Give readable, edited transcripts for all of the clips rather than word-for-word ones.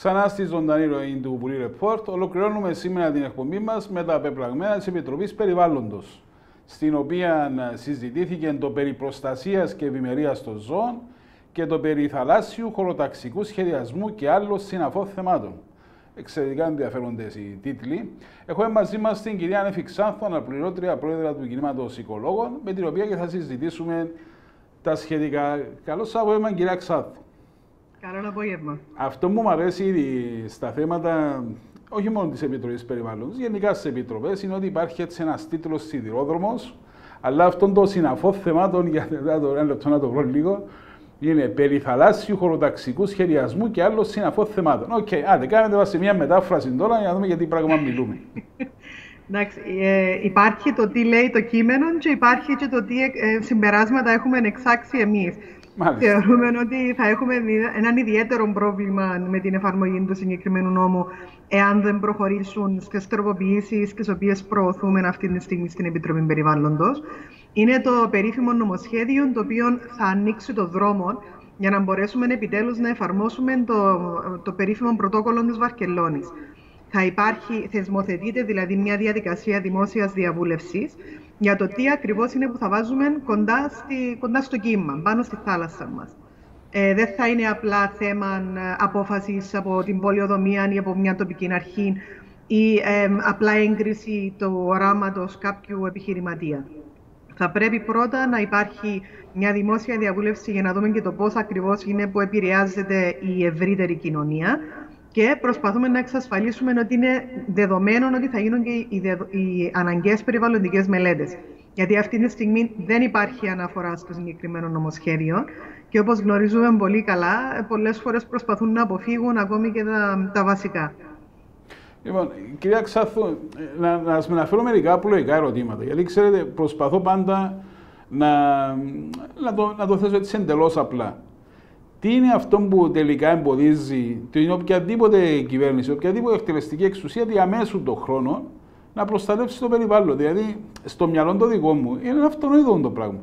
Ξανά στη ζωντανή ροή του Bully Report, ολοκληρώνουμε σήμερα την εκπομπή μας με τα πεπραγμένα της Επιτροπής Περιβάλλοντος, στην οποία συζητήθηκε το περί προστασίας και ευημερίας των ζώων και το περί θαλάσσιου χωροταξικού σχεδιασμού και άλλων συναφών θεμάτων. Εξαιρετικά ενδιαφέροντες οι τίτλοι. Έχουμε μαζί μας την κυρία Ανέφη Ξάνθου, αναπληρώτρια πρόεδρα του Κινήματος Οικολόγων, με την οποία και θα συζητήσουμε τα σχετικά. Καλώς απόγευμα, κυρία Ξάνθου. Καλό απόγευμα. Αυτό που μου αρέσει ήδη στα θέματα, όχι μόνο της Επιτροπής Περιβάλλοντος, γενικά στις Επιτροπές, είναι ότι υπάρχει έτσι ένας τίτλος σιδηρόδρομος, αλλά αυτόν των συναφών θεμάτων, για ένα λεπτό να το βρω λίγο, είναι περί θαλάσσιου χωροταξικού σχεδιασμού και άλλων συναφών θεμάτων. Οκ, άντε, κάνετε μας μια μετάφραση τώρα για να δούμε για τι πράγμα μιλούμε. Εντάξει, υπάρχει το τι λέει το κείμενο και υπάρχει και το τι συμπεράσματα έχουμε εξάξει εμείς. Μάλιστα. Θεωρούμε ότι θα έχουμε έναν ιδιαίτερο πρόβλημα με την εφαρμογή του συγκεκριμένου νόμου εάν δεν προχωρήσουν στις τροποποιήσεις τις οποίες προωθούμε αυτή τη στιγμή στην Επιτροπή Περιβάλλοντος. Είναι το περίφημο νομοσχέδιο το οποίο θα ανοίξει το δρόμο για να μπορέσουμε επιτέλους να εφαρμόσουμε το περίφημο πρωτόκολλο της Βαρκελόνης. Θεσμοθετείται δηλαδή μια διαδικασία δημόσιας διαβούλευσης για το τι ακριβώς είναι που θα βάζουμε κοντά στο κύμα, πάνω στη θάλασσα μας. Δεν θα είναι απλά θέμα απόφασης από την πολιοδομία ή από μια τοπική αρχή ή απλά έγκριση του οράματος κάποιου επιχειρηματία. Θα πρέπει πρώτα να υπάρχει μια δημόσια διαβούλευση για να δούμε και το πώς ακριβώς είναι που επηρεάζεται η ευρύτερη κοινωνία και προσπαθούμε να εξασφαλίσουμε ότι είναι δεδομένο ότι θα γίνουν και οι αναγκαίες περιβαλλοντικές μελέτες. Γιατί αυτή τη στιγμή δεν υπάρχει αναφορά στο συγκεκριμένο νομοσχέδιο και όπως γνωρίζουμε πολύ καλά, πολλές φορές προσπαθούν να αποφύγουν ακόμη και τα βασικά. Λοιπόν, κυρία Ξάνθου, να σας αναφέρω μερικά απλοϊκά ερωτήματα. Γιατί ξέρετε, προσπαθώ πάντα να το θέσω έτσι εντελώς απλά. Τι είναι αυτό που τελικά εμποδίζει την οποιαδήποτε κυβέρνηση, οποιαδήποτε εκτελεστική εξουσία διαμέσου των χρόνων να προστατεύσει το περιβάλλον? Δηλαδή, στο μυαλό το δικό μου είναι αυτονόητο το πράγμα.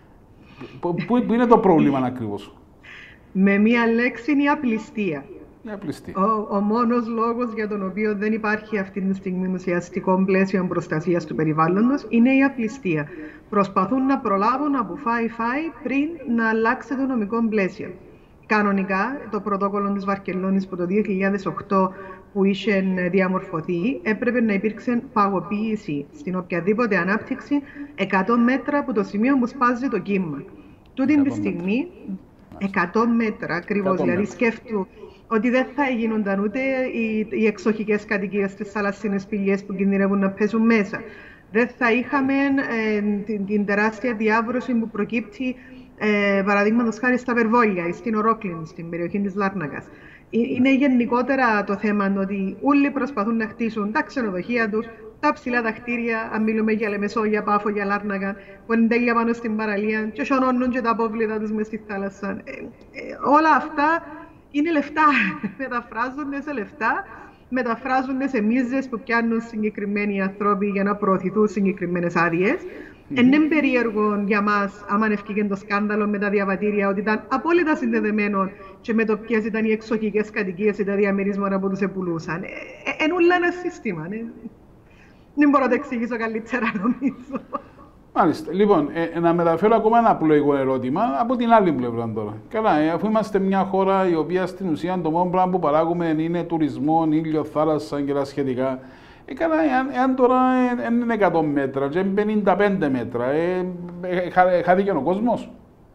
Πού είναι το πρόβλημα ακριβώς? Με μία λέξη είναι η απληστία. Ο μόνος λόγος για τον οποίο δεν υπάρχει αυτή τη στιγμή ουσιαστικό πλαίσιο προστασίας του περιβάλλοντος είναι η απληστία. Προσπαθούν να προλάβουν από φάει πριν να αλλάξει το νομικό πλαίσιο. Κανονικά, το πρωτόκολλο της Βαρκελόνης από το 2008 που είχε διαμορφωθεί, έπρεπε να υπήρξε παγωποίηση στην οποιαδήποτε ανάπτυξη 100 μέτρα από το σημείο που σπάζει το κύμα. Τούτη τη στιγμή, 100 μέτρα ακριβώς, δηλαδή σκέφτου ότι δεν θα γίνονταν ούτε οι εξοχικές κατοικίες στις θαλασσινές πηγές που κινδυνεύουν να πέσουν μέσα. Δεν θα είχαμε την τεράστια διάβρωση που προκύπτει παραδείγματος χάρη στα Βερβόλια ή στην Ορόκληνη, στην περιοχή της Λάρνακας. Είναι γενικότερα το θέμα ότι όλοι προσπαθούν να χτίσουν τα ξενοδοχεία τους, τα ψηλά τα κτίρια, αν μιλούμε για Λεμεσό, για Πάφο, για Λάρνακα, που είναι τέλεια πάνω στην παραλία, και σιωνώνουν και τα απόβλητα τους μες στη θάλασσα. Όλα αυτά είναι λεφτά. Μεταφράζονται σε λεφτά, μεταφράζονται σε μίζες που πιάνουν συγκεκριμένοι άνθρωποι για να προωθηθούν συγκεκριμένες άδειες. Είναι περίεργο για μας, άμα ευκήγε το σκάνδαλο με τα διαβατήρια, ότι ήταν απόλυτα συνδεδεμένο και με το ποιες ήταν οι εξοχικές κατοικίες ή τα διαμερίσματα που τους επουλούσαν. Είναι όλα ένα σύστημα. Δεν μπορώ να το εξηγήσω καλύτερα, νομίζω. Μάλιστα. Λοιπόν, να μεταφέρω ακόμα ένα απλοϊκό ερώτημα από την άλλη πλευρά τώρα. Καλά, αφού είμαστε μια χώρα η οποία στην ουσία το μόνο πράγμα που παράγουμε είναι τουρισμό, ήλιο, θάλασσα και τα σχετικά. Καλά, εάν τώρα είναι 100 μέτρα και 55 μέτρα, χάθηκε ο κόσμος.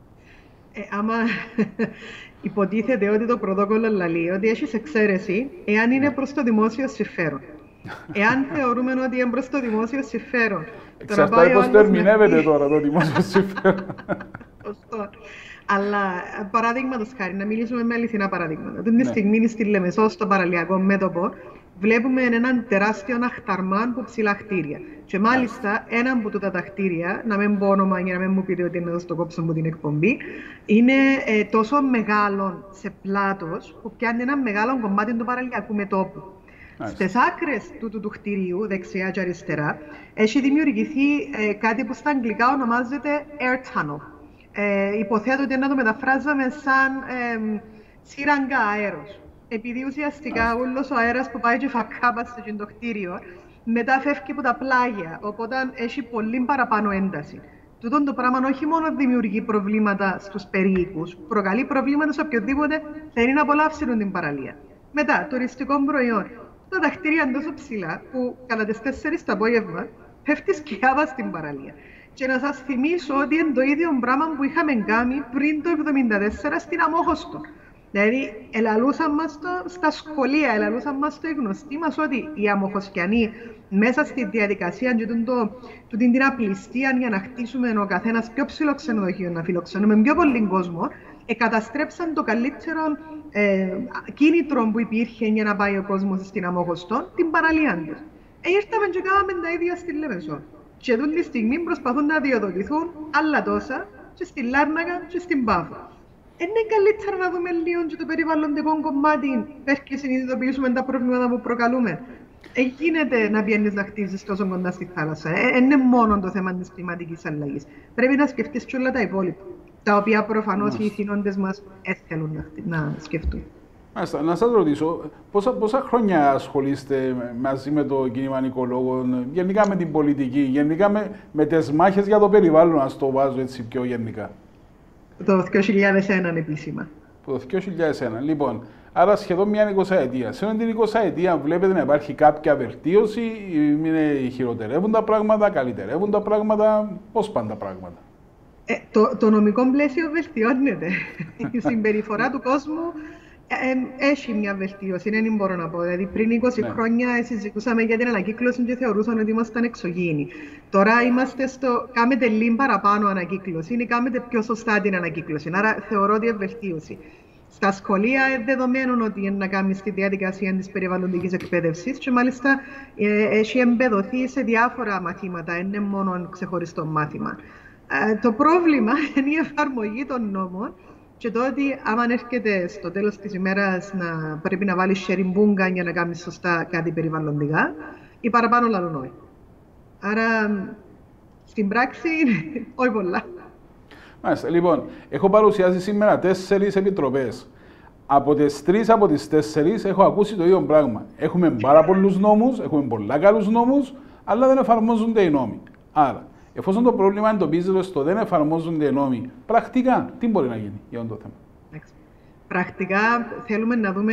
Άμα υποτίθεται ότι το πρωτόκολλο λαλεί ότι έχεις εξαίρεση εάν είναι προς το δημόσιο συμφέρον. Εάν θεωρούμε ότι είναι προς το δημόσιο συμφέρον. Εξαρτάται πώς το ερμηνεύεται τώρα το δημόσιο συμφέρον. Αλλά παραδείγματος χάρη, να μιλήσουμε με αληθινά παραδείγματα. Αυτή τη στιγμή στη Λεμεσό, στο παραλιακό μέτωπο, βλέπουμε έναν τεράστιο αχταρμά από ψηλά κτίρια. Και μάλιστα ένα από τούτα τα κτίρια, να μην πω όνομα για να μην μου πείτε ότι είναι εδώ στο κόψο μου την εκπομπή, είναι τόσο μεγάλο σε πλάτος που πιάνει ένα μεγάλο κομμάτι του παραλιακού μετώπου. Στις άκρες του κτιρίου, δεξιά και αριστερά, έχει δημιουργηθεί κάτι που στα αγγλικά ονομάζεται air tunnel. Υποθέτω ότι να το μεταφράζαμε σαν σύραγγα αέρος. επειδή ουσιαστικά όλος ο αέρας που πάει και φακάπασε στο κτίριο, μετά φεύγει από τα πλάγια, οπότε έχει πολύ παραπάνω ένταση. Τούτο το πράγμα όχι μόνο δημιουργεί προβλήματα στους περίοικους, προκαλεί προβλήματα σε οποιοδήποτε θέλει να απολαύσει την παραλία. Μετά, τουριστικό προϊόν. Τα κτίρια είναι τόσο ψηλά που κατά τις 4 το απόγευμα πέφτει σκιά στην παραλία. Και να σας θυμίσω ότι είναι το ίδιο πράγμα που είχαμε κάνει πριν το 1974 στην Αμόχωστο. Δηλαδή, ελαλούσαν μας στα σχολεία, ελαλούσαν μας το γνωστοί μας ότι οι Αμοχωστιανοί μέσα στη διαδικασία και την απληστία για να χτίσουμε ο καθένας πιο ψηλό ξενοδοχείο, να φιλοξενούμε πιο πολύ κόσμο, καταστρέψαν το καλύτερο κίνητρο που υπήρχε για να πάει ο κόσμος στην Αμόχωστο, την παραλία τους. Ήρθαμε και κάναμε τα ίδια στη Λεμεσό. Και αυτή τη στιγμή προσπαθούν να διοδοτηθούν άλλα τόσα και στη Λάρνακα και στην Πάφο. Είναι καλύτερα να δούμε λίγο και το περιβαλλοντικό κομμάτι, πες και συνειδητοποιήσουμε τα προβλήματα που προκαλούμε. Γίνεται να πιένεις να χτίζεις τόσο κοντά στη θάλασσα. Είναι μόνο το θέμα της κλιματικής αλλαγής. Πρέπει να σκεφτείς και όλα τα υπόλοιπα, τα οποία προφανώς οι ηθήνοντες μας θέλουν να σκεφτούν. Να σας ρωτήσω, πόσα χρόνια ασχολείστε μαζί με το κίνημα οικολόγων, γενικά με την πολιτική, γενικά με τις μάχες για το περιβάλλον, να το βάζω έτσι πιο γενικά. Το 2001 επίσημα. Το 2001, λοιπόν. Άρα σχεδόν μια 20ετία. Σε την 20ετία βλέπετε να υπάρχει κάποια βελτίωση, χειροτερεύουν τα πράγματα, καλυτερεύουν τα πράγματα, πώς πάνε τα πράγματα. Το νομικό πλαίσιο βελτιώνεται. Η συμπεριφορά του κόσμου έχει μια βελτίωση, δεν μπορώ να πω. Δηλαδή, πριν 20 χρόνια συζητούσαμε για την ανακύκλωση και θεωρούσαν ότι ήμασταν εξωγήινοι. Τώρα είμαστε κάνετε λίγο παραπάνω ανακύκλωση ή κάνετε πιο σωστά την ανακύκλωση. Άρα θεωρώ ότι είναι βελτίωση. Στα σχολεία είναι δεδομένο ότι είναι να κάνει τη διαδικασία τη περιβαλλοντική εκπαίδευση και μάλιστα έχει εμπεδοθεί σε διάφορα μαθήματα, δεν είναι μόνο ξεχωριστό μάθημα. Το πρόβλημα είναι η εφαρμογή των νόμων. Και το ότι άμα έρχεται στο τέλος της ημέρας να πρέπει να βάλεις σεριμπούγκα για να κάνεις σωστά κάτι περιβαλλοντικά, ή παραπάνω λαλούν όχι. Άρα, στην πράξη, όχι πολλά. Μάλιστα. Λοιπόν, έχω παρουσιάσει σήμερα 4 επιτροπές. Από τις 3 από τις 4 έχω ακούσει το ίδιο πράγμα. Έχουμε πάρα πολλούς νόμους, έχουμε πολλά καλούς νόμους, αλλά δεν εφαρμόζονται οι νόμοι. Άρα, εφόσον το πρόβλημα εντοπίζεται στο δεν εφαρμόζονται οι νόμοι, πρακτικά τι μπορεί να γίνει για αυτό το θέμα. Πρακτικά θέλουμε να δούμε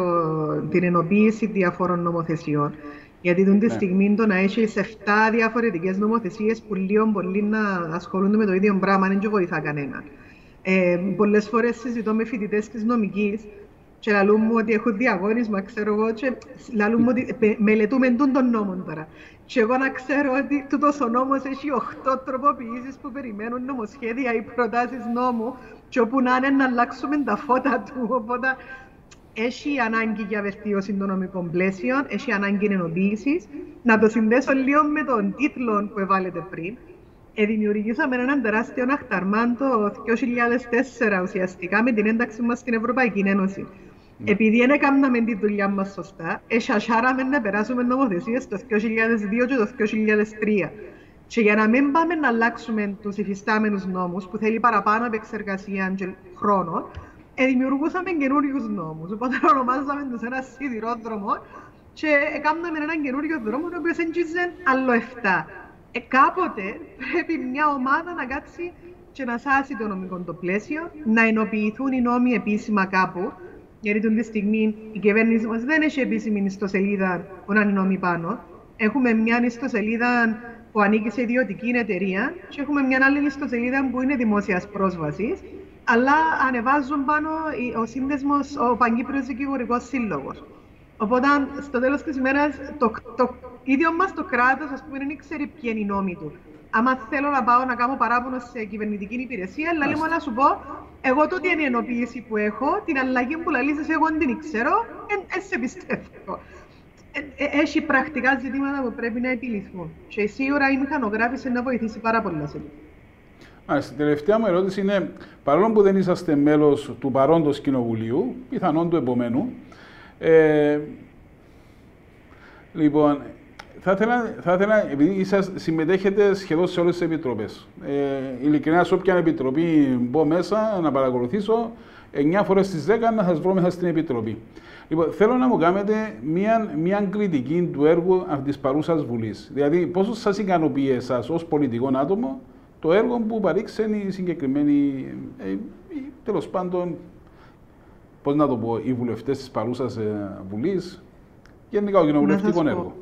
την ενοποίηση διαφόρων νομοθεσιών. Γιατί την στιγμή το να έχει 7 διαφορετικές νομοθεσίες που λίγο πολύ να ασχολούνται με το ίδιο πράγμα δεν βοηθά κανέναν. Πολλές φορές συζητώ με φοιτητές της νομικής και λαλούν μου ότι έχω διαγώνισμα, ξέρω εγώ, και λαλούν μου ότι μελετούμε τον νόμο τώρα. Και εγώ να ξέρω ότι τούτος ο νόμος έχει 8 τροποποιήσεις που περιμένουν νομοσχέδια ή προτάσεις νόμου και όπου να είναι να αλλάξουμε τα φώτα του. Οπότε έχει ανάγκη για βελτίωση των νομικών πλαίσιων, έχει ανάγκη ενοποίησης. Να το συνδέσω λίγο με τον τίτλο που έβαλετε πριν. Δημιουργήσαμε έναν τεράστιο αχταρμάν το 2004 ουσιαστικά με την ένταξη μας στην Ευρωπαϊκή Ένωση. Επειδή δεν έκαναμε τη δουλειά μας σωστά, εσχασάραμε να περάσουμε νομοθεσίες το 2002 και το 2003. Και για να μην πάμε να αλλάξουμε τους υφιστάμενους νόμους, που θέλει παραπάνω επεξεργασία και χρόνο, δημιουργούσαμε καινούριους νόμους. Οπότε ονομάζαμε τους ένα σιδηρόδρομο και έκαναμε έναν καινούριο δρόμο, ο οποίος έγγιζε άλλο 7. Κάποτε πρέπει μια ομάδα να κάτσει και να σάσει το νομικό το πλαίσιο, να ενοποιηθούν οι νόμοι επίσημα κάπου. Γιατί τη στιγμή η κυβέρνηση μας δεν έχει επίσημη ιστοσελίδα που να είναι νόμοι πάνω. Έχουμε μια ιστοσελίδα που ανήκει σε ιδιωτική εταιρεία και έχουμε μια άλλη ιστοσελίδα που είναι δημόσιας πρόσβασης, αλλά ανεβάζουν πάνω ο σύνδεσμος, ο Παγκύπριος Δικηγορικός Σύλλογος. Οπότε, στο τέλος της ημέρας, το ίδιο μας το κράτος, ας πούμε, δεν ξέρει ποιοι είναι οι νόμοι του. Άμα θέλω να πάω να κάνω παράπονο σε κυβερνητική υπηρεσία, λέει μου να σου πω, εγώ τότε είναι η ενοποίηση που έχω, την αλλαγή που λαλίζεις εγώ δεν την ξέρω, σε πιστεύω. Έχει πρακτικά ζητήματα που πρέπει να επιληθούν. Και σίγουρα η μηχανογράφηση να βοηθήσει πάρα πολλά σε αυτό. Η τελευταία μου ερώτηση είναι, παρόλο που δεν είσαστε μέλος του παρόντος κοινοβουλίου, πιθανόν του επομένου, λοιπόν, θα ήθελα, επειδή συμμετέχετε σχεδόν σε όλες τις επιτροπές, ειλικρινά σε όποια επιτροπή μπω μέσα να παρακολουθήσω, 9 φορές στις 10 να σας βρω μέσα στην επιτροπή. Λοιπόν, θέλω να μου κάνετε μια κριτική του έργου της παρούσας Βουλής. Δηλαδή, πόσο σας ικανοποιεί εσάς ως πολιτικό άτομο το έργο που παρήξε η συγκεκριμένη, τέλος πάντων, πώς να το πω, οι βουλευτές της παρούσας Βουλής, γενικά ο κοινοβουλευτικό έργο.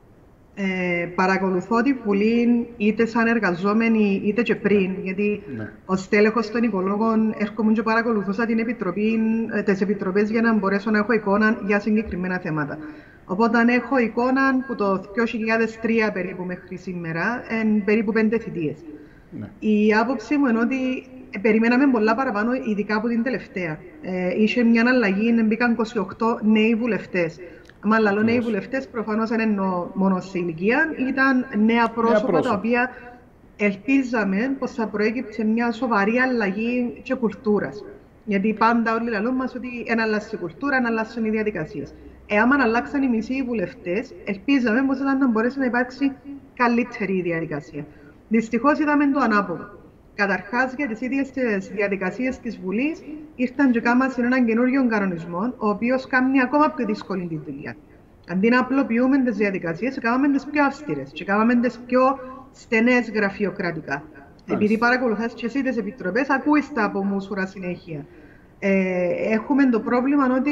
Παρακολουθώ τη Βουλή είτε σαν εργαζόμενη είτε και πριν, γιατί ως τέλεχος των υπολόγων έρχομαι και παρακολουθούσα τις επιτροπές για να μπορέσω να έχω εικόνα για συγκεκριμένα θέματα. Οπότε έχω εικόνα που το 2003 περίπου μέχρι σήμερα, περίπου 5 θητείες. Η άποψή μου είναι ότι περιμέναμε πολλά παραπάνω, ειδικά από την τελευταία. Είχε μια αλλαγή, μπήκαν 28 νέοι βουλευτές. Μα λαλό νέοι βουλευτές προφανώς δεν εννοώ μόνο σε ηλικία, ήταν νέα πρόσωπα τα οποία ελπίζαμε πως θα προέκυψε μια σοβαρή αλλαγή και κουλτούρας. Γιατί πάντα όλοι λαλούν μας ότι ένα αλλάξει η κουλτούρα, να αλλάξουν οι διαδικασίες. Εάν αλλάξαν οι μισοί βουλευτές, ελπίζαμε πως θα μπορέσει να υπάρξει καλύτερη διαδικασία. Δυστυχώς είδαμε το ανάποδο. Καταρχάς, για τις ίδιες τις διαδικασίες της Βουλής, ήρθαν και κάμαν σε έναν καινούριο κανονισμό, ο οποίος κάνει ακόμα πιο δύσκολη τη δουλειά. Αντί να απλοποιούμε τις διαδικασίες, κάναμε τις πιο αυστηρές και κάναμε τις πιο στενές γραφειοκρατικά. Επειδή παρακολουθάς και εσύ τις επιτροπές, ακούεις τα από μουσούρα συνέχεια. Έχουμε το πρόβλημα ότι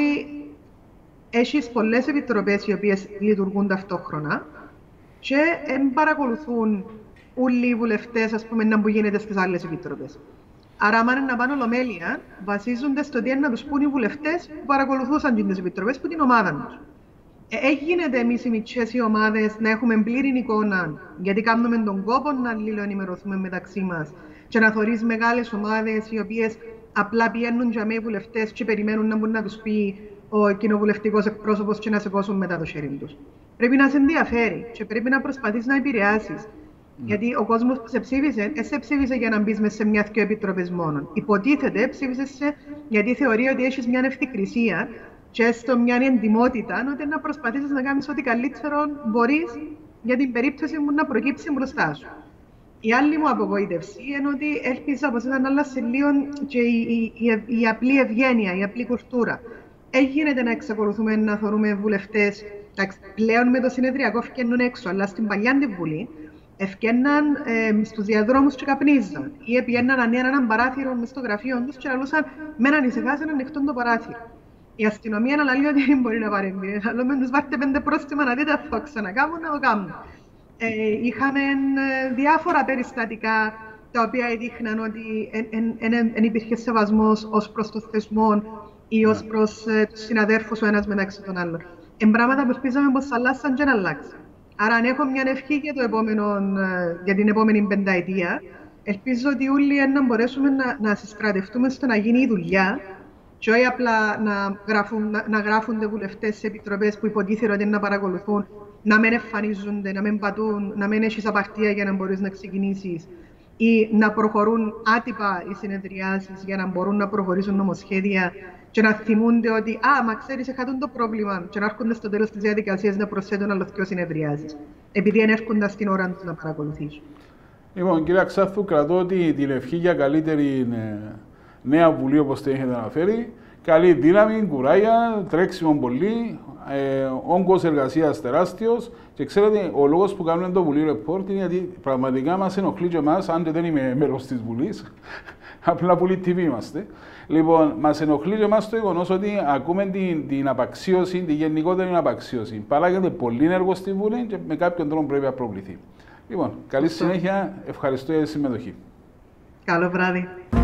έχεις πολλές επιτροπές οι οποίες λειτουργούν ταυτόχρονα και παρακολουθούν όλοι οι βουλευτές, ας πούμε, να που γίνεται στις άλλες επιτροπές. Άρα, αν είναι να πάνε ολομέλεια, βασίζονται στο τι είναι να τους πούν οι βουλευτές που παρακολουθούσαν τις επιτροπές που την ομάδα τους. Γίνεται εμείς οι μικρές οι ομάδες να έχουμε πλήρη εικόνα, γιατί κάνουμε τον κόπο να αλληλοενημερωθούμε μεταξύ μας και να θωρείς μεγάλες ομάδες οι οποίες απλά πηγαίνουν για μένα οι βουλευτές και περιμένουν να μπορούν να τους πει ο κοινοβουλευτικός εκπρόσωπος και να σηκώσουν μετά το χέρι τους. Πρέπει να σε ενδιαφέρει και πρέπει να προσπαθείς να επηρεάσεις. Γιατί ο κόσμος που σε ψήφισε, σε ψήφισε για να μπει σε μια-δυο επιτροπές μόνο. Υποτίθεται, ψήφισε γιατί θεωρεί ότι έχει μια ευθυκρισία και έστω μια εντιμότητα, ότι να προσπαθήσεις να κάνεις ό,τι καλύτερο μπορείς για την περίπτωση μου να προκύψει μπροστά σου. Η άλλη μου απογοήτευση είναι ότι έλπιζα πως ήταν άλλα σε λίγο και η απλή ευγένεια, η απλή κουλτούρα. Έγινε να εξακολουθούμε να θεωρούμε βουλευτές πλέον με το συνεδριακό φκένουν έξω, αλλά στην παλιά τη Βουλή. Ευκέναν στους διαδρόμους και καπνίζαν ή πήγαιναν ανοίγαν έναν παράθυρο μες στο γραφείο τους και λαλούσαν με έναν ησυχάσαν ανοιχτόν το παράθυρο. Η αστυνομία αναλύει ότι δεν μπορεί να παρέμβει. Αλλά με τους βάρτε 5 πρόστιμα να δείτε θα ξανακάμουν να το κάνουν. Είχαμε διάφορα περιστατικά τα οποία έδειχναν ότι δεν υπήρχε σεβασμός ως προς το θεσμό ή ως προς τους συναδέρφους ο ένας μεταξύ των άλλων. Πράγματα που ελπίζαμε πως θα αλλάξαν και να αλλάξαν. Άρα, αν έχω μια ευχή για την επόμενη πενταετία, ελπίζω ότι όλοι να μπορέσουμε να συστρατευτούμε στο να γίνει η δουλειά και όχι απλά να γράφονται βουλευτές σε επιτροπές που υποτίθεται ότι να παρακολουθούν, να μην εμφανίζονται, να μην πατούν, να μην έχεις απαρτία για να μπορείς να ξεκινήσεις ή να προχωρούν άτυπα οι συνεδριάσεις για να μπορούν να προχωρήσουν νομοσχέδια και να θυμούνται ότι μα ξέρεις, είχαν το πρόβλημα και να έρχονται στο τέλος της διαδικασίας να προσθέτουν άλλο 2 συνεδριάσεις, επειδή δεν έρχονταν στην ώρα τους να παρακολουθήσουν. Λοιπόν, κύριε Αξάθου, κρατώ την ευχή για καλύτερη νέα Βουλή, όπως την έχετε αναφέρει. Καλή δύναμη, κουράγια, τρέξιμο πολύ, όγκος εργασίας τεράστιος. Και ξέρετε, ο λόγος που κάνουμε το Βουλή Report είναι γιατί πραγματικά μας ενοχλεί και εμάς, αν δεν είμαι μέλος της Βουλής, απλά Βουλή TV είμαστε. Λοιπόν, μας ενοχλεί και εμάς το γεγονός ότι ακούμε την απαξίωση, τη γενικότερη απαξίωση. Παράγεται πολύ έργο στη Βουλή και με κάποιον τρόπο πρέπει να προβληθεί. Λοιπόν, καλή συνέχεια, ευχαριστώ για τη συμμετοχή. Καλό βράδυ.